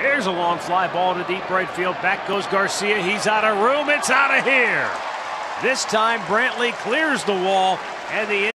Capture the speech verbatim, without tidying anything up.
Here's a long fly ball to deep right field. Back goes Garcia. He's out of room. It's out of here. This time Brantley clears the wall, and the